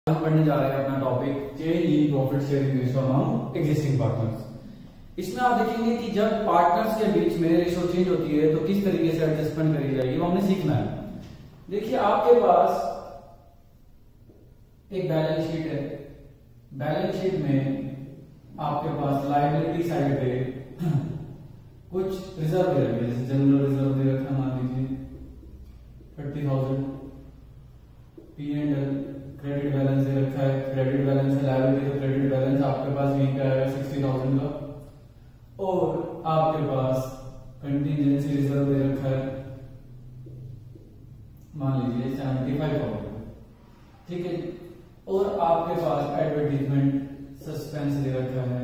हम पढ़ने जा रहे हैं अपना topic change in profit sharing ratio among existing partners. इसमें आप देखेंगे कि जब पार्टनर्स के बीच में रेशियो चेंज होती है तो किस तरीके से एडजस्टमेंट करी जाएगी वो हमने सीखना है। देखिए आपके पास एक बैलेंस शीट है। बैलेंस शीट में आपके पास लायबिलिटी साइड पे कुछ रिजर्व दे रखे, जैसे जनरल रिजर्व दे रखा मान लीजिए 30,000, P&L क्रेडिट बैलेंस दे रखा है, क्रेडिट बैलेंस है लायबिलिटी, तो क्रेडिट बैलेंस आपके पास यहीं पे आएगा 60,000 का, और आपके पास कंटीजेंसी रिजर्व दे रखा है मान लीजिए 75,000, ठीक है, और आपके पास एडवर्टीजमेंट सस्पेंस दे रखा है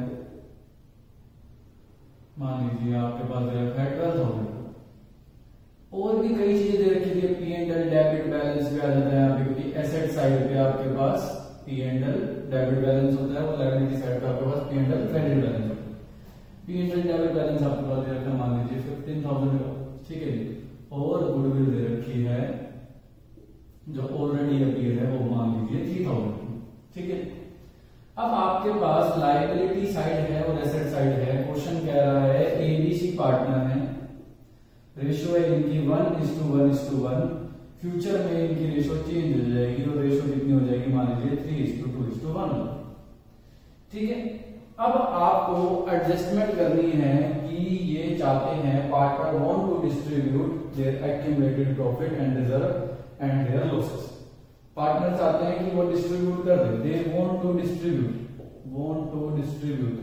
मान लीजिए आपके पास दे रखा है 12,000, और भी कई चीजें दे रखी है। P&L डेबिट बैलेंस भी आ जाता है यहाँ पे, क्योंकि एसेट साइड पे आपके पास P&L डेबिट बैलेंस होता है और लायबिलिटी साइड पे आपके पास P&L क्रेडिट बैलेंस होता है। P&L डेबिट बैलेंस आपके पास दे रखा है मान लीजिए 15,000 का, ठीक है जी, और गुडविल दे रखी है जो ऑलरेडी अपीयर है वो मान लीजिए 3,000, ठीक है। अब आपके पास लायबिलिटी साइड है और एसेट साइड है। क्वेश्चन कह रहा है ABC पार्टनर है, रेशियो है इनकी 1:1:1, फ्यूचर में इनकी रेशियो चेंज हो जाएगी और रेशियो कितनी हो जाएगी मान लीजिए 3:2:1, ठीक है। अब आपको एडजस्टमेंट करनी है कि ये चाहते हैं partner want to distribute their accumulated profit and reserve and their losses. Partner चाहते हैं कि वो डिस्ट्रीब्यूट कर दे, दे वांट टू डिस्ट्रीब्यूट,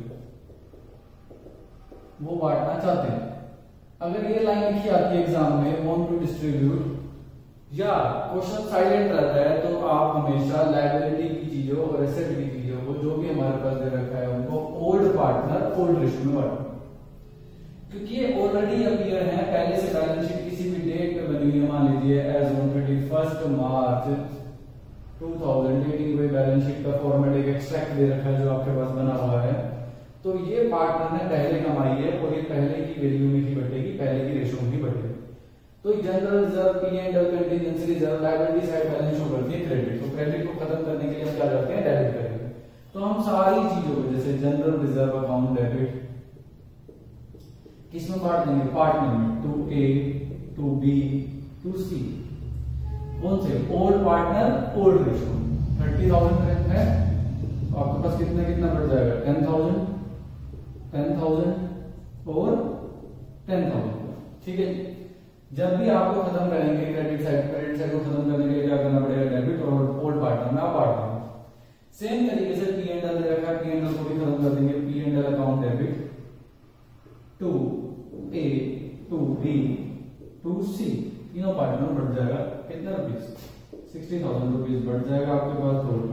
वो बांटना चाहते हैं। अगर ये लाइन लिखी आती है एग्जाम में वांट टू डिस्ट्रीब्यूट, या क्वेश्चन साइलेंट रहता है, तो आप हमेशा लायबिलिटी की चीजों और एसेट की चीजों को जो भी हमारे पास दे रखा है उनको ओल्ड पार्टनर ओल्ड रेशियो में बांटना, क्योंकि ये ऑलरेडी अपीयर है पहले से। बैलेंस शीट किसी भी डेट पे बनी हुई है, मान लीजिए एज ऑन 31 मार्च 2018 कोई बैलेंस शीट का फॉर्मेट एक एक्सट्रैक्ट दे रखा है जो आपके पास बना हुआ है, तो ये पार्टनर ने पहले कमाई है और ये पहले की वैल्यू में ही बटेगी, पहले की रेशियो में ही बटेगी। तो general reserve, P&L, contingency reserve, liability side balance show करती है क्रेडिट, तो क्रेडिट को खत्म करने के लिए हम क्या करते हैं डेबिट करेंगे। तो हम सारी चीजों को जैसे जनरल रिजर्व अकाउंट डेबिट किसमें बांट देंगे, पार्टनर में, to A, to B, to C। कौन से ओल्ड पार्टनर ओल्ड रेशियो। 30,000 है तो आपके पास कितना बढ़ जाएगा 10,000 और 10,000, ठीक है। जब भी आपको खत्म करेंगे क्रेडिट साइड को खत्म करने के लिए क्या करना पड़ेगा, डेबिट और ओल्ड पार्टनर में आप बांट देंगे। सेम तरीके से P&L दे रखा है, P&L को भी खत्म कर देंगे, P&L account debit to A, to B, to C, तीनों पार्टनर बढ़ जाएगा कितना रुपीज 60,000 रुपीज बढ़ जाएगा आपके पास, तो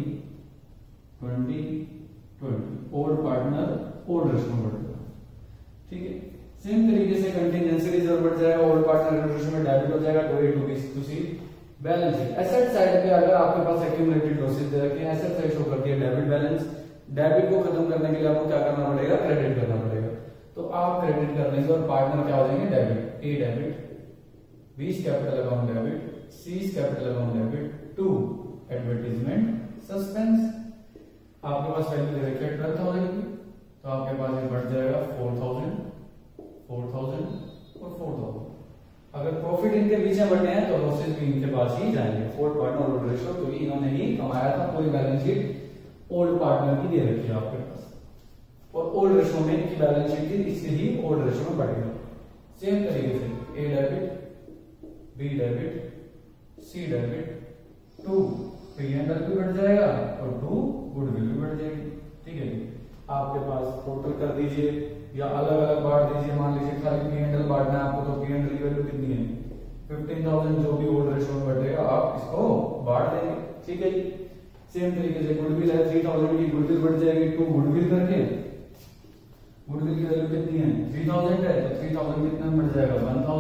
20 ओल्ड पार्टनर ओल्ड रेशियो में बढ़ जाएगा, ठीक है। सेम तरीके से कंटीजेंसी रिजर्व बढ़ जाएगा, ओल्ड पार्टनर रेशियो में डेबिट हो जाएगा, to A, to B, to C। Balance sheet asset side पे अगर आपके पास एक्यूमुलेटेड लॉसेस दे रखे हैं, एसेट साइड शो करती है डेबिट बैलेंस। डेबिट को खत्म करने के लिए आपको क्या करना पड़ेगा, क्रेडिट करना पड़ेगा, तो आप क्रेडिट कर लेंगे और पार्टनर क्या हो जाएंगे debit, A debit, B capital account debit, C capital account debit, to advertisement suspense. आपके पास वैल्यू दे रखी है 12,000 की, तो आपके पास ये बढ़ जाएगा 4,000 और 4,000। अगर प्रॉफिट इनके बीच में बढ़ने हैं तो लॉसेस भी इनके पास ही जाएंगे। ओल्ड पार्टनर ओल्ड रेशियो, क्योंकि इन्होंने ही कमाया था, पूरी बैलेंस शीट ओल्ड पार्टनर की दे रखी है आपके पास, और ओल्ड रेशियो में इनकी बैलेंस शीट थी, इसलिए ही ओल्ड रेशियो में बढ़ेगा। सेम तरीके से A debit, B debit, C debit, to P&L भी बढ़ जाएगा और टू गुडविल भी बढ़ जाएगी, ठीक है जी। आपके पास टोटल कर दीजिए या अलग अलग बांट दीजिए, मान लीजिए खाली P&L बांटना है आपको, तो P&L की वैल्यू कितनी है 15,000, जो भी ओल्ड रेशियो में बढ़ेगा आप इसको बांट देंगे, ठीक है जी। सेम तरीके से गुडविल है 3,000 की, गुडविल बढ़ जाएगी, टू गुडविल करके, गुडविल की वैल्यू कितनी है 3,000 है, तो 3,000 कितना बढ़ जाएगा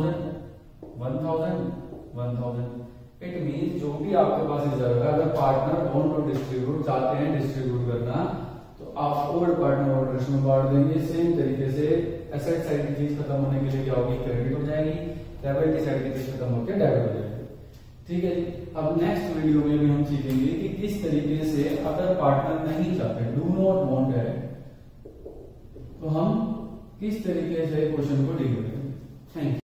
1,000। इट मीन जो भी आपके पास रिजर्व है, अगर पार्टनर वांट टू डिस्ट्रीब्यूट, चाहते हैं डिस्ट्रीब्यूट करना, तो आप ओल्ड पार्टनर ओल्ड रेशियो में बांट देंगे। सेम तरीके से एसेट साइड की चीज खत्म होने के लिए क्या होगी, क्रेडिट हो जाएगी, लायबिलिटी साइड की चीज खत्म होकर डेबिट हो जाएगी। ठीक है जी। अब नेक्स्ट वीडियो में भी हम सीखेंगे कि किस तरीके से अगर पार्टनर नहीं चाहते, डू नॉट वांट है, तो हम किस तरीके से क्वेश्चन को डील करेंगे। Thank you.